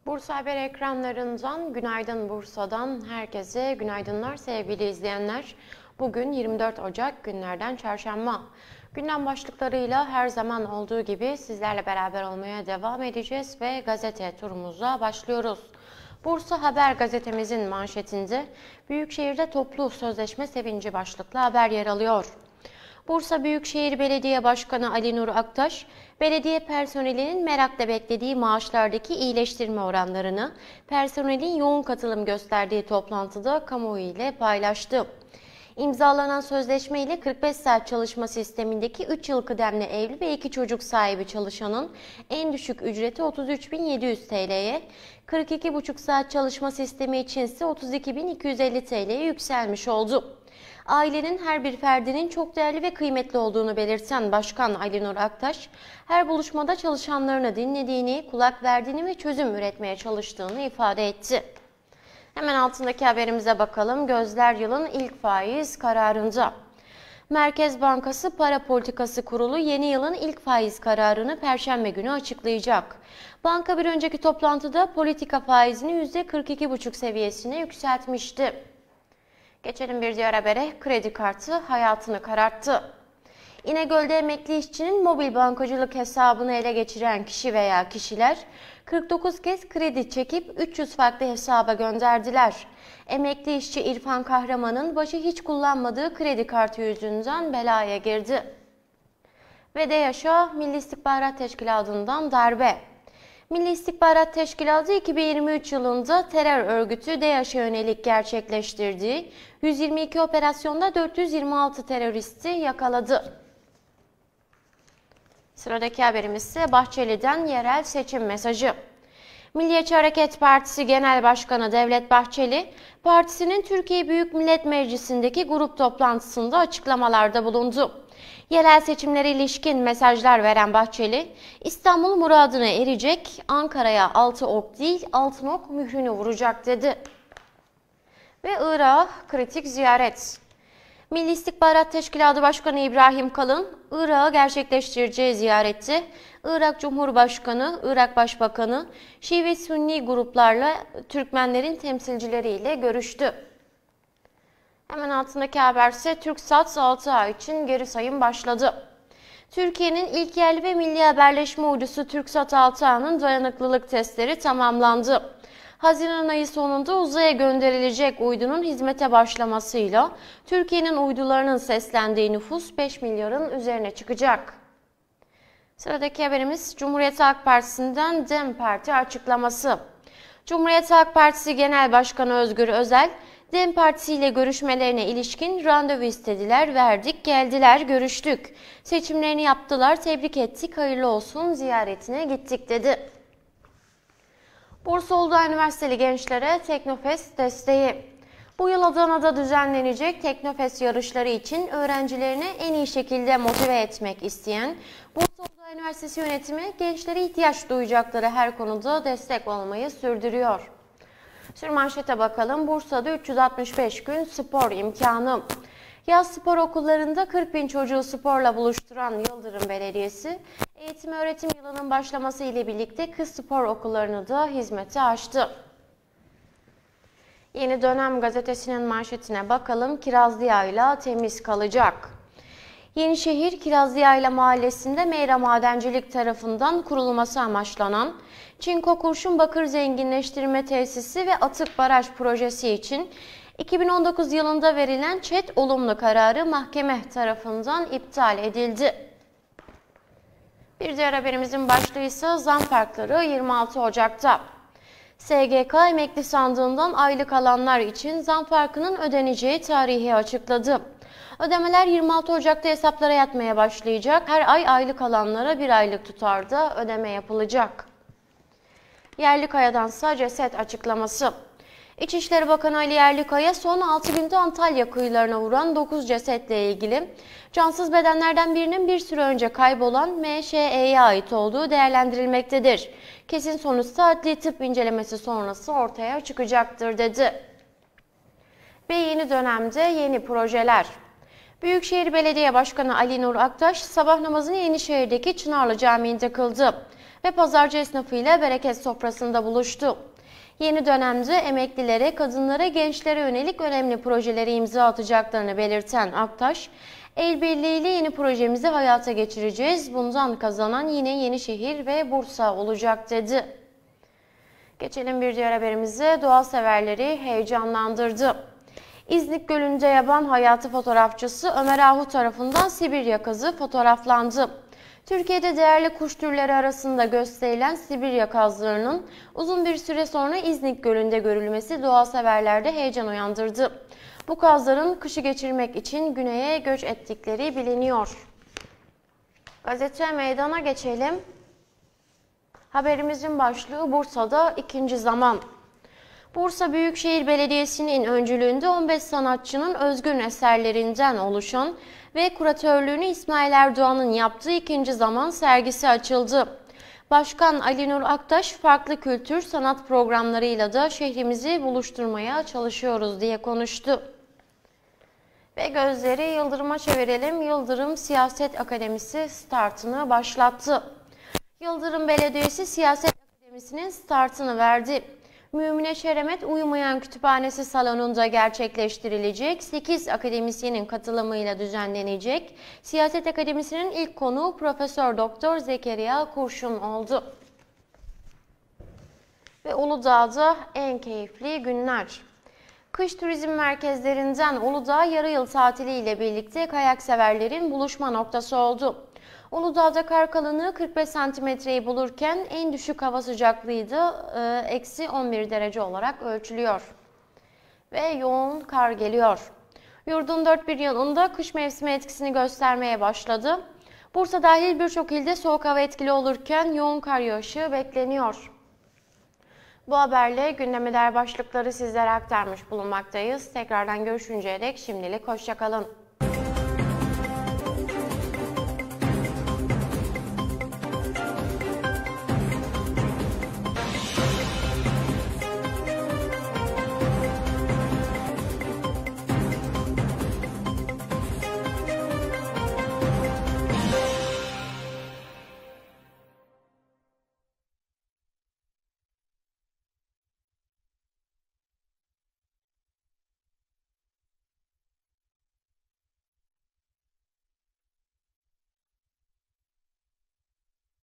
Bursa Haber ekranlarından günaydın Bursa'dan herkese günaydınlar sevgili izleyenler. Bugün 24 Ocak günlerden çarşamba. Gündem başlıklarıyla her zaman olduğu gibi sizlerle beraber olmaya devam edeceğiz ve gazete turumuza başlıyoruz. Bursa Haber gazetemizin manşetinde Büyükşehir'de toplu sözleşme sevinci başlıklı haber yer alıyor. Bursa Büyükşehir Belediye Başkanı Ali Nur Aktaş, belediye personelinin merakla beklediği maaşlardaki iyileştirme oranlarını personelin yoğun katılım gösterdiği toplantıda kamuoyu ile paylaştı. İmzalanan sözleşme ile 45 saat çalışma sistemindeki 3 yıl kıdemli evli ve 2 çocuk sahibi çalışanın en düşük ücreti 33.700 TL'ye, 42,5 saat çalışma sistemi için ise 32.250 TL'ye yükselmiş oldu. Ailenin her bir ferdinin çok değerli ve kıymetli olduğunu belirten Başkan Ali Nur Aktaş, her buluşmada çalışanlarını dinlediğini, kulak verdiğini ve çözüm üretmeye çalıştığını ifade etti. Hemen altındaki haberimize bakalım. Gözler yılın ilk faiz kararında. Merkez Bankası Para Politikası Kurulu yeni yılın ilk faiz kararını Perşembe günü açıklayacak. Banka bir önceki toplantıda politika faizini %42,5 seviyesine yükseltmişti. Geçelim bir diğer habere. Kredi kartı hayatını kararttı. İnegöl'de emekli işçinin mobil bankacılık hesabını ele geçiren kişi veya kişiler 49 kez kredi çekip 300 farklı hesaba gönderdiler. Emekli işçi İrfan Kahraman'ın başı hiç kullanmadığı kredi kartı yüzünden belaya girdi. Ve DEAŞ'a Milli İstihbarat Teşkilatı'ndan darbe. Milli İstihbarat Teşkilatı 2023 yılında terör örgütü DEAŞ'a yönelik gerçekleştirdiği 122 operasyonda 426 teröristi yakaladı. Sıradaki haberimiz ise Bahçeli'den yerel seçim mesajı. Milliyetçi Hareket Partisi Genel Başkanı Devlet Bahçeli, partisinin Türkiye Büyük Millet Meclisi'ndeki grup toplantısında açıklamalarda bulundu. Yerel seçimlere ilişkin mesajlar veren Bahçeli, İstanbul muradına erecek, Ankara'ya 6 ok değil 6 ok mührünü vuracak dedi. Ve Irak'a kritik ziyaret. Milli İstihbarat Teşkilatı Başkanı İbrahim Kalın, Irak'a gerçekleştireceği ziyarette Irak Cumhurbaşkanı, Irak Başbakanı, Şii ve Sünni gruplarla Türkmenlerin temsilcileriyle görüştü. Hemen altındaki haber ise TürkSat 6 ay için geri sayım başladı. Türkiye'nin ilk yerli ve milli haberleşme uydusu TürkSat 6A'nın dayanıklılık testleri tamamlandı. Haziran ayı sonunda uzaya gönderilecek uydunun hizmete başlamasıyla Türkiye'nin uydularının seslendiği nüfus 5 milyarın üzerine çıkacak. Sıradaki haberimiz Cumhuriyet Halk Partisi'nden DEM Parti açıklaması. Cumhuriyet Halk Partisi Genel Başkanı Özgür Özel, DEM Partisi ile görüşmelerine ilişkin randevu istediler, verdik, geldiler, görüştük. Seçimlerini yaptılar, tebrik ettik, hayırlı olsun, ziyaretine gittik dedi. Bursa Uludağ Üniversiteli gençlere Teknofest desteği. Bu yıl Adana'da düzenlenecek Teknofest yarışları için öğrencilerini en iyi şekilde motive etmek isteyen Bursa Uludağ Üniversitesi yönetimi gençlere ihtiyaç duyacakları her konuda destek olmayı sürdürüyor. Sürmanşete bakalım. Bursa'da 365 gün spor imkanı. Yaz spor okullarında 40 bin çocuğu sporla buluşturan Yıldırım Belediyesi, eğitim öğretim yılının başlaması ile birlikte kız spor okullarını da hizmete açtı. Yeni Dönem gazetesinin manşetine bakalım. Kirazlıyayla temiz kalacak. Yenişehir Kirazlıyayla mahallesinde Meyra Madencilik tarafından kurulması amaçlanan Çinko Kurşun Bakır Zenginleştirme Tesisi ve Atık Baraj projesi için 2019 yılında verilen ÇED olumlu kararı mahkeme tarafından iptal edildi. Bir diğer haberimizin başlığı ise zam farkları 26 Ocak'ta. SGK emekli sandığından aylık alanlar için zam farkının ödeneceği tarihi açıkladı. Ödemeler 26 Ocak'ta hesaplara yatmaya başlayacak. Her ay aylık alanlara bir aylık tutarda ödeme yapılacak. Yerlikaya'dansa ceset açıklaması. İçişleri Bakanı Ali Yerlikaya son 6 günde Antalya kıyılarına vuran 9 cesetle ilgili cansız bedenlerden birinin bir süre önce kaybolan MŞE'ye ait olduğu değerlendirilmektedir. Kesin sonuçta adli tıp incelemesi sonrası ortaya çıkacaktır dedi. Ve yeni dönemde yeni projeler. Büyükşehir Belediye Başkanı Ali Nur Aktaş sabah namazını Yenişehir'deki Çınarlı Camii'nde kıldı. ve pazarcı esnafıyla bereket sofrasında buluştu. Yeni dönemde emeklilere, kadınlara, gençlere yönelik önemli projelere imza atacaklarını belirten Aktaş, el birliğiyle yeni projemizi hayata geçireceğiz. Bundan kazanan yine Yenişehir ve Bursa olacak dedi. Geçelim bir diğer haberimize. Doğa severleri heyecanlandırdı. İznik Gölü'nde yaban hayatı fotoğrafçısı Ömer Ahu tarafından Sibirya kazı fotoğraflandı. Türkiye'de değerli kuş türleri arasında gösterilen Sibirya kazlarının uzun bir süre sonra İznik Gölü'nde görülmesi doğa severlerde heyecan uyandırdı. Bu kazların kışı geçirmek için güneye göç ettikleri biliniyor. Gazete meydana geçelim. Haberimizin başlığı Bursa'da ikinci zaman. Bursa Büyükşehir Belediyesi'nin öncülüğünde 15 sanatçının özgün eserlerinden oluşan ve kuratörlüğünü İsmail Erdoğan'ın yaptığı ikinci zaman sergisi açıldı. Başkan Ali Nur Aktaş, farklı kültür, sanat programlarıyla da şehrimizi buluşturmaya çalışıyoruz diye konuştu. Ve gözleri Yıldırım'a çevirelim. Yıldırım Siyaset Akademisi startını başlattı. Yıldırım Belediyesi Siyaset Akademisi'nin startını verdi. Mümine Şeremet Uyumayan Kütüphanesi salonunda gerçekleştirilecek, 8 akademisyenin katılımıyla düzenlenecek. Siyaset Akademisi'nin ilk konuğu Profesör Doktor Zekeriya Kurşun oldu. Ve Uludağ'da en keyifli günler. Kış turizm merkezlerinden Uludağ yarı yıl tatiliyle birlikte kayak severlerin buluşma noktası oldu. Uludağ'da kar kalınlığı 45 santimetreyi bulurken en düşük hava sıcaklığı da eksi 11 derece olarak ölçülüyor. Ve yoğun kar geliyor. Yurdun dört bir yanında kış mevsimi etkisini göstermeye başladı. Bursa dahil birçok ilde soğuk hava etkili olurken yoğun kar yağışı bekleniyor. Bu haberle gündeme dair başlıkları sizlere aktarmış bulunmaktayız. Tekrardan görüşünceye dek şimdilik hoşça kalın.